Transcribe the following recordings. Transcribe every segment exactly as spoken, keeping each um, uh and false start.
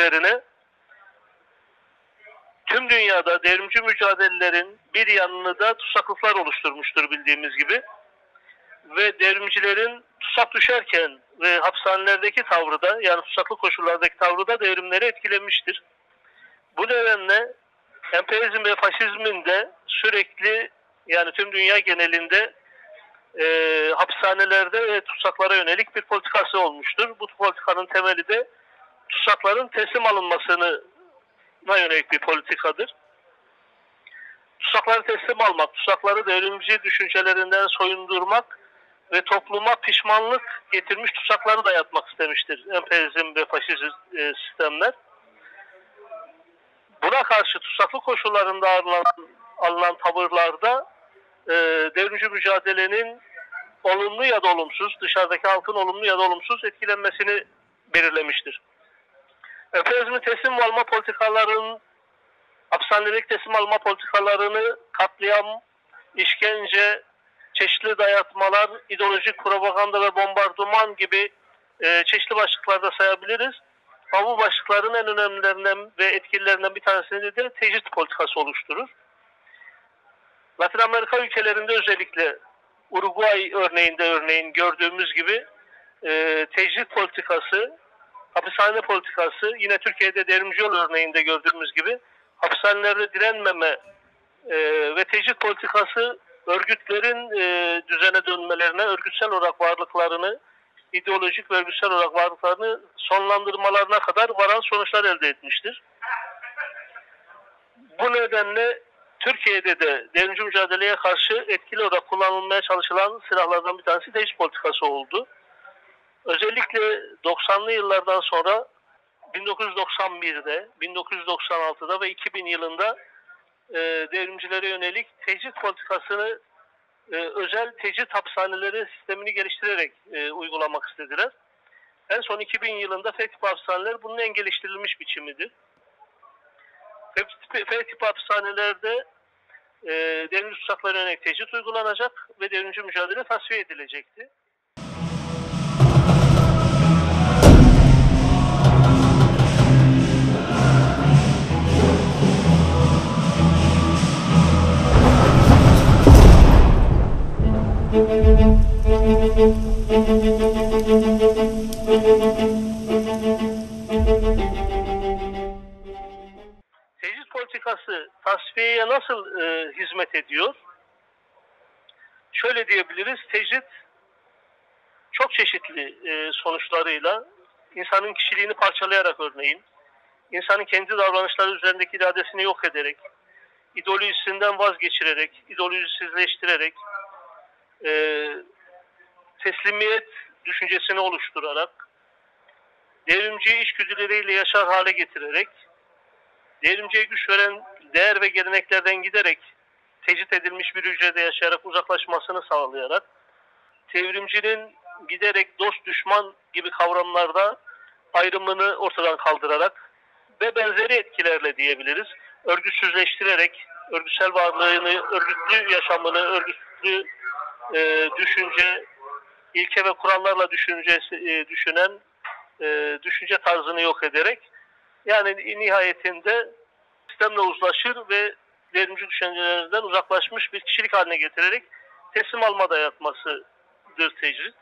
üzerine tüm dünyada devrimci mücadelelerin bir yanını da tutsaklıklar oluşturmuştur bildiğimiz gibi. Ve devrimcilerin tutsak düşerken ve hapishanelerdeki tavrı da, yani tutsaklı koşullardaki tavrı da devrimleri etkilemiştir. Bu nedenle emperyalizm ve faşizmin de sürekli, yani tüm dünya genelinde e, hapishanelerde ve tutsaklara yönelik bir politikası olmuştur. Bu politikanın temeli de tutsakların teslim alınmasına yönelik bir politikadır. Tutsakları teslim almak, tutsakları devrimci düşüncelerinden soyundurmak ve topluma pişmanlık getirmiş tutsakları dayatmak istemiştir emperyalizm ve faşist e, sistemler. Buna karşı tutsaklı koşullarında alınan, alınan tavırlarda e, devrimci mücadelenin olumlu ya da olumsuz, dışarıdaki halkın olumlu ya da olumsuz etkilenmesini belirlemiştir. Emperyalizmin teslim alma politikalarının, hapishanedeki teslim alma politikalarını katliam, işkence, çeşitli dayatmalar, ideolojik propaganda ve bombardıman gibi e, çeşitli başlıklarda sayabiliriz. Ama bu başlıkların en önemlilerinden ve etkililerinden bir tanesini de tecrit politikası oluşturur. Latin Amerika ülkelerinde özellikle Uruguay örneğinde örneğin gördüğümüz gibi e, tecrit politikası, hapishane politikası, yine Türkiye'de devrimci yol örneğinde gördüğümüz gibi hapishanelerde direnmeme e, ve tecrit politikası örgütlerin e, düzene dönmelerine, örgütsel olarak varlıklarını, ideolojik ve örgütsel olarak varlıklarını sonlandırmalarına kadar varan sonuçlar elde etmiştir. Bu nedenle Türkiye'de de devrimci mücadeleye karşı etkili olarak kullanılmaya çalışılan silahlardan bir tanesi tecrit politikası oldu. Özellikle doksanlı yıllardan sonra bin dokuz yüz doksan birde, bin dokuz yüz doksan altıda ve iki bin yılında e, devrimcilere yönelik tecrit politikasını e, özel tecrit hapishaneleri sistemini geliştirerek e, uygulamak istediler. En son iki bin yılında F tip hapishaneler bunun en geliştirilmiş biçimidir. F tip hapishanelerde e, devrimci tutsaklara yönelik tecrit uygulanacak ve devrimci mücadele tasfiye edilecekti. Tecrit politikası tasfiyeye nasıl e, hizmet ediyor? Şöyle diyebiliriz, tecrit çok çeşitli e, sonuçlarıyla insanın kişiliğini parçalayarak örneğin, insanın kendi davranışları üzerindeki iradesini yok ederek, ideolojisinden vazgeçirerek, ideolojisizleştirerek, e, teslimiyet düşüncesini oluşturarak, devrimci içgüdüleriyle yaşar hale getirerek, devrimciye güç veren değer ve geleneklerden giderek, tecrit edilmiş bir hücrede yaşayarak uzaklaşmasını sağlayarak, devrimcinin giderek dost düşman gibi kavramlarda ayrımını ortadan kaldırarak ve benzeri etkilerle diyebiliriz, örgütsüzleştirerek, örgütsel varlığını, örgütlü yaşamını, örgütlü e, düşünce, ilke ve kurallarla düşüncesi, e, düşünen e, düşünce tarzını yok ederek, yani nihayetinde sistemle uzlaşır ve devrimci düşüncelerinden uzaklaşmış bir kişilik haline getirerek teslim alma dayatmasıdır tecrit.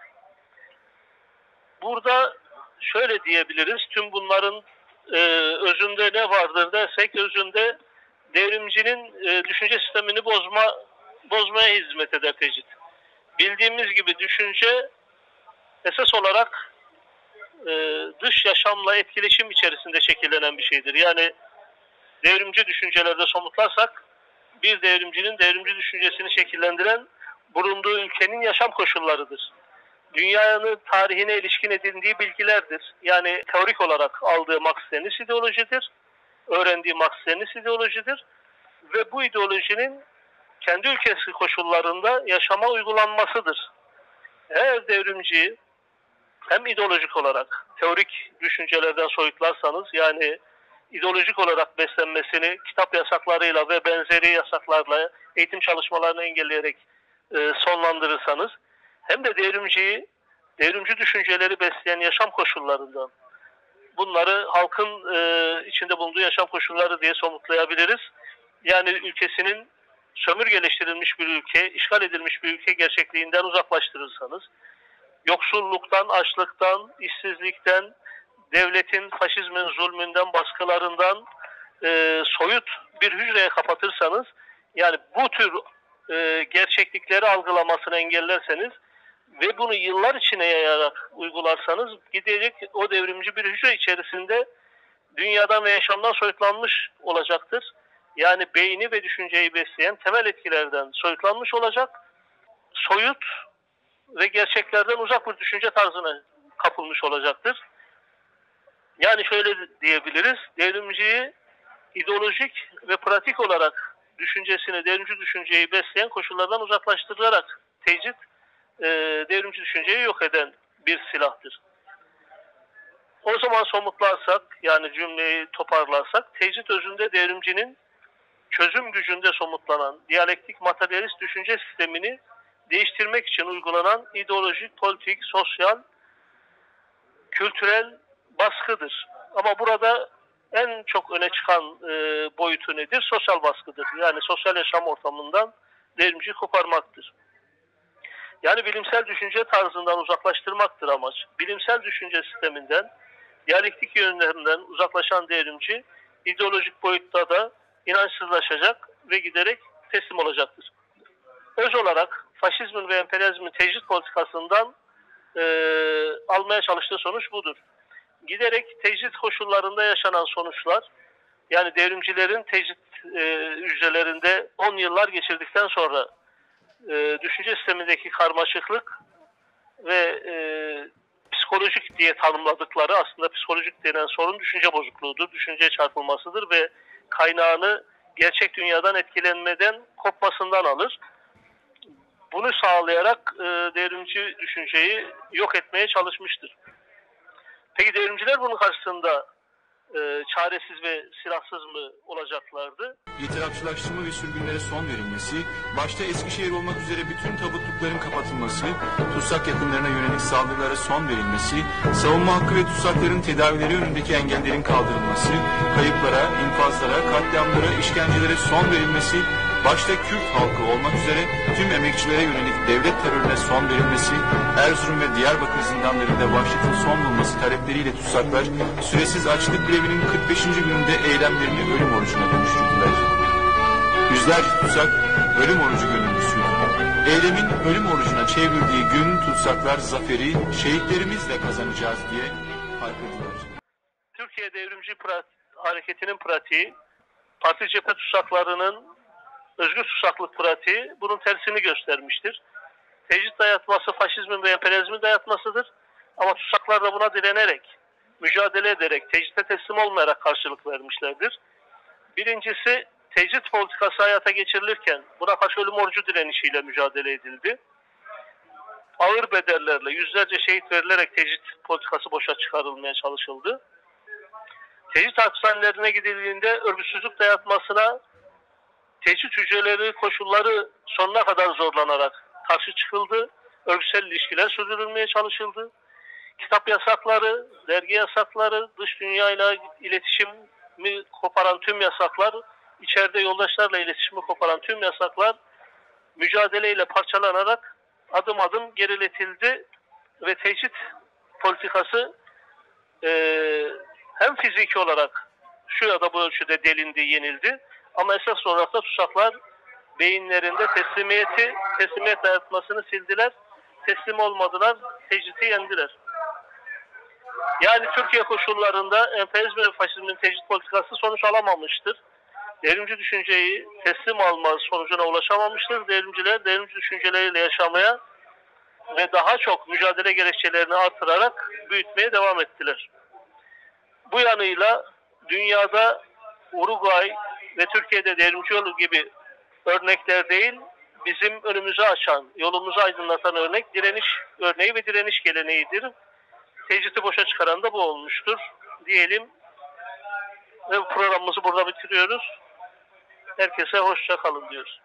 Burada şöyle diyebiliriz, tüm bunların e, özünde ne vardır dersek, özünde devrimcinin e, düşünce sistemini bozma bozmaya hizmet eder tecrit. Bildiğimiz gibi düşünce esas olarak e, dış yaşamla etkileşim içerisinde şekillenen bir şeydir. Yani devrimci düşüncelerde somutlarsak, bir devrimcinin devrimci düşüncesini şekillendiren bulunduğu ülkenin yaşam koşullarıdır. Dünyanın tarihine ilişkin edindiği bilgilerdir. Yani teorik olarak aldığı Marx-Leninist ideolojidir, öğrendiği Marx-Leninist ideolojidir ve bu ideolojinin kendi ülkesi koşullarında yaşama uygulanmasıdır. Eğer devrimciyi hem ideolojik olarak teorik düşüncelerden soyutlarsanız, yani ideolojik olarak beslenmesini kitap yasaklarıyla ve benzeri yasaklarla eğitim çalışmalarını engelleyerek e, sonlandırırsanız, hem de devrimciyi devrimci düşünceleri besleyen yaşam koşullarından bunları halkın e, içinde bulunduğu yaşam koşulları diye somutlayabiliriz. Yani ülkesinin sömürgeleştirilmiş bir ülke, işgal edilmiş bir ülke gerçekliğinden uzaklaştırırsanız, yoksulluktan, açlıktan, işsizlikten, devletin faşizmin zulmünden, baskılarından e, soyut bir hücreye kapatırsanız, yani bu tür e, gerçeklikleri algılamasını engellerseniz ve bunu yıllar içine yayarak uygularsanız, gidecek o devrimci bir hücre içerisinde dünyadan ve yaşamdan soyutlanmış olacaktır. Yani beyni ve düşünceyi besleyen temel etkilerden soyutlanmış olacak, soyut ve gerçeklerden uzak bir düşünce tarzına kapılmış olacaktır. Yani şöyle diyebiliriz, devrimciyi ideolojik ve pratik olarak düşüncesini, devrimci düşünceyi besleyen koşullardan uzaklaştırılarak tecrit, e, devrimci düşünceyi yok eden bir silahtır. O zaman somutlarsak, yani cümleyi toparlarsak, tecrit özünde devrimcinin çözüm gücünde somutlanan diyalektik materyalist düşünce sistemini değiştirmek için uygulanan ideolojik, politik, sosyal, kültürel baskıdır. Ama burada en çok öne çıkan e, boyutu nedir? Sosyal baskıdır. Yani sosyal yaşam ortamından devrimciyi koparmaktır. Yani bilimsel düşünce tarzından uzaklaştırmaktır amaç. Bilimsel düşünce sisteminden, diyalektik yönlerinden uzaklaşan devrimci, ideolojik boyutta da inançsızlaşacak ve giderek teslim olacaktır. Öz olarak faşizmin ve emperyalizmin tecrit politikasından e, almaya çalıştığı sonuç budur. Giderek tecrit koşullarında yaşanan sonuçlar, yani devrimcilerin tecrit e, hücrelerinde on yıllar geçirdikten sonra e, düşünce sistemindeki karmaşıklık ve e, psikolojik diye tanımladıkları, aslında psikolojik denen sorun düşünce bozukluğudur, düşünceye çarpılmasıdır ve kaynağını gerçek dünyadan etkilenmeden, kopmasından alır. Bunu sağlayarak e, devrimci düşünceyi yok etmeye çalışmıştır. Peki devrimciler bunun karşısında e, çaresiz ve silahsız mı olacaklardı? İtilafçılaştırma ve sürgünlere son verilmesi, başta Eskişehir olmak üzere bütün tabutlukların kapatılması, tutsak yakınlarına yönelik saldırılara son verilmesi, savunma hakkı ve tutsakların tedavileri önündeki engellerin kaldırılması, kayıplara, infazlara, katliamlara, işkencelere son verilmesi, başta Kürt halkı olmak üzere tüm emekçilere yönelik devlet terörüne son verilmesi, Erzurum ve Diyarbakır zindanlarında vahşetin son bulması talepleriyle tutsaklar, süresiz açlık grevinin kırk beşinci gününde eylemlerini ölüm orucuna dönüştürdüler. Yüzlerce tutsak ölüm orucu gönüllüsüydü. Eylemin ölüm orucuna çevrildiği gün tutsaklar zaferi şehitlerimizle kazanacağız diye haykırdılar. Türkiye Devrimci Prat Hareketi'nin pratiği, parti cephe tutsaklarının özgür tutsaklık pratiği bunun tersini göstermiştir. Tecrit dayatması faşizmin ve emperyalizmin dayatmasıdır. Ama tutsaklar da buna direnerek, mücadele ederek, tecrite teslim olmayarak karşılık vermişlerdir. Birincisi, tecrit politikası hayata geçirilirken buna karşı ölüm orucu direnişiyle mücadele edildi. Ağır bedellerle, yüzlerce şehit verilerek tecrit politikası boşa çıkarılmaya çalışıldı. Tecrit hapishanelerine gidildiğinde örgütsüzlük dayatmasına tecrit hücreleri koşulları sonuna kadar zorlanarak karşı çıkıldı. Örgütsel ilişkiler sürdürülmeye çalışıldı. Kitap yasakları, dergi yasakları, dış dünyayla iletişimi koparan tüm yasaklar, içeride yoldaşlarla iletişimi koparan tüm yasaklar mücadeleyle parçalanarak adım adım geriletildi ve tecrit politikası e, hem fiziki olarak şu ya da bu ölçüde delindi, yenildi. Ama esas olarak da tutsaklar beyinlerinde teslimiyeti, teslimiyet dayatmasını sildiler. Teslim olmadılar, tecriti yendiler. Yani Türkiye koşullarında emperyalizm ve faşizmin tecrit politikası sonuç alamamıştır. Devrimci düşünceyi teslim alma sonucuna ulaşamamıştır. Devrimciler devrimci düşünceleriyle yaşamaya ve daha çok mücadele gerekçelerini artırarak büyütmeye devam ettiler. Bu yanıyla dünyada Uruguay ve Türkiye'de devrimci yolu gibi örnekler değil, bizim önümüzü açan, yolumuzu aydınlatan örnek direniş örneği ve direniş geleneğidir. Tecriti boşa çıkaran da bu olmuştur diyelim ve programımızı burada bitiriyoruz. Herkese hoşça kalın diyoruz.